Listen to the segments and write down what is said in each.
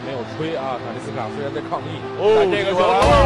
没有吹啊，塔利斯卡虽然在抗议， 哦， 但这个球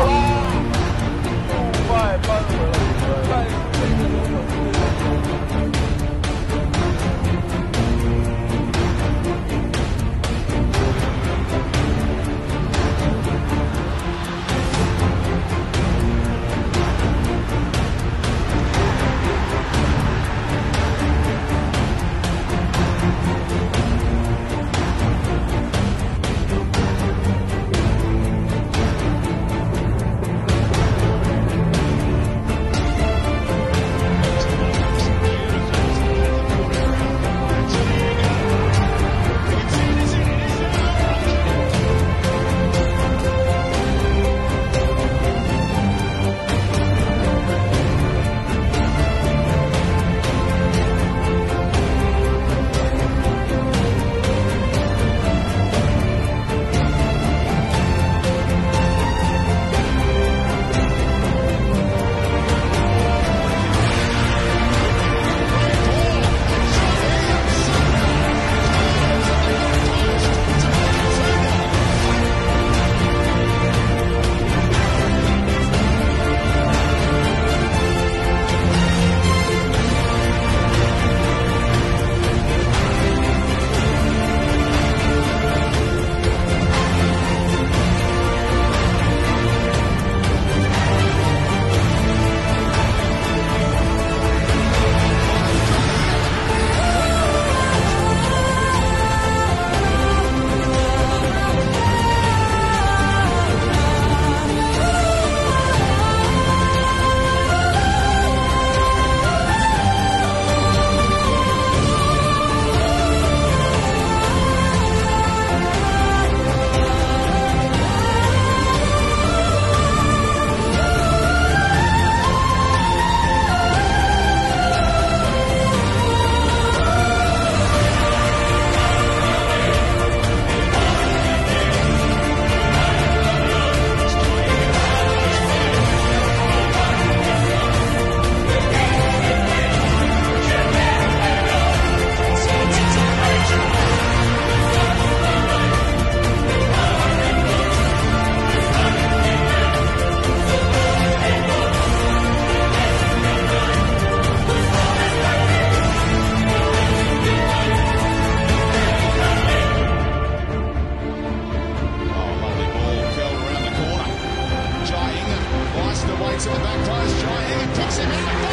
快扳回了。To the back post, Ingham picks him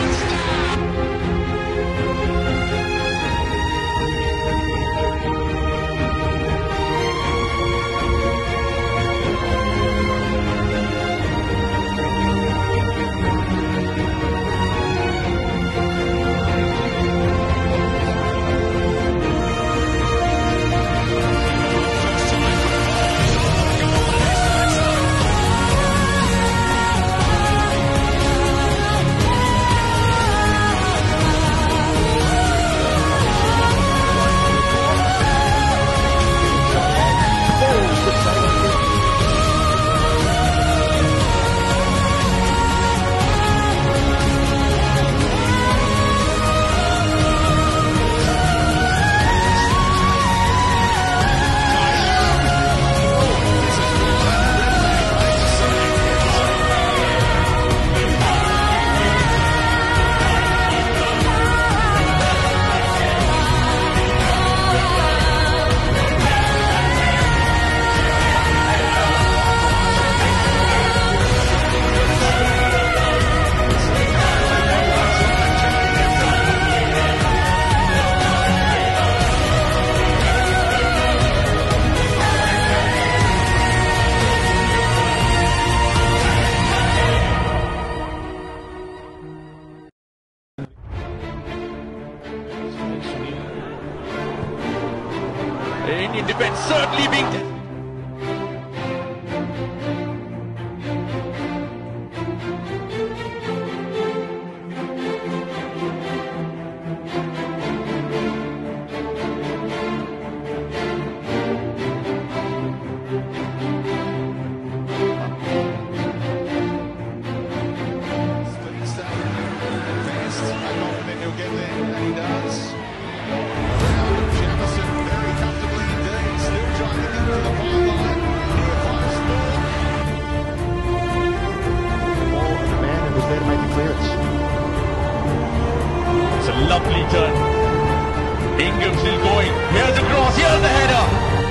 out. Indian defence certainly being tested. Very comfortably indeed, still trying to get to the return. Ingham still going. Here's the cross. Here's the header.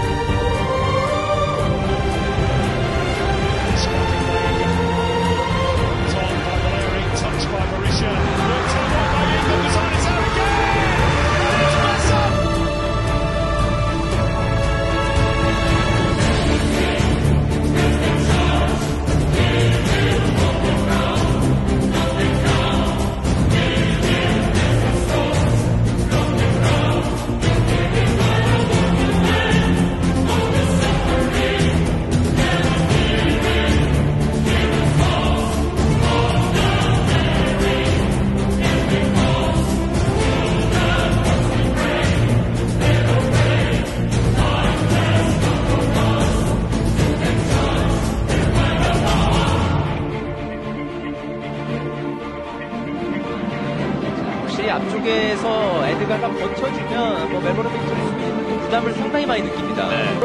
Touched by Marisha. Looked on by Ingham. Decided it's out again. It's Massa. 앞쪽에서 에드가가 버텨주면 멜버른 빅토리 수비진은 부담을 상당히 많이 느낍니다. 네.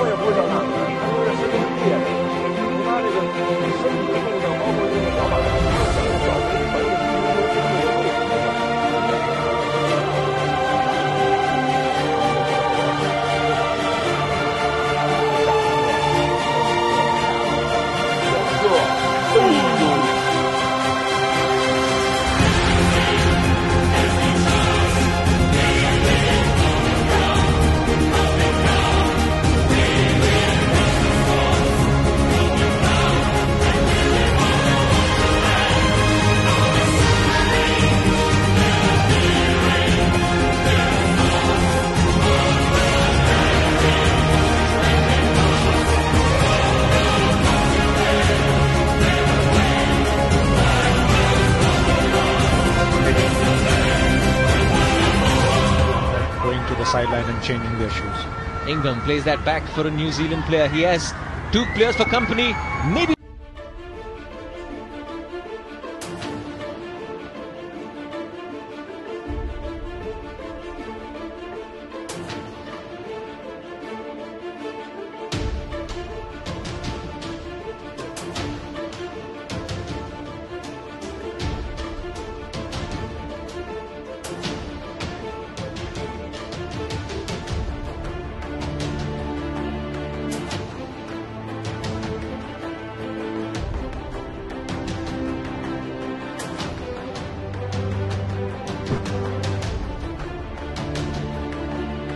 To the sideline and changing their shoes. Ingham plays that back for a New Zealand player. He has two players for company. Maybe.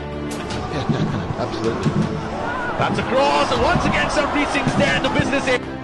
Absolutely. That's a cross, and once again, Sarpreet Singh's there in the business.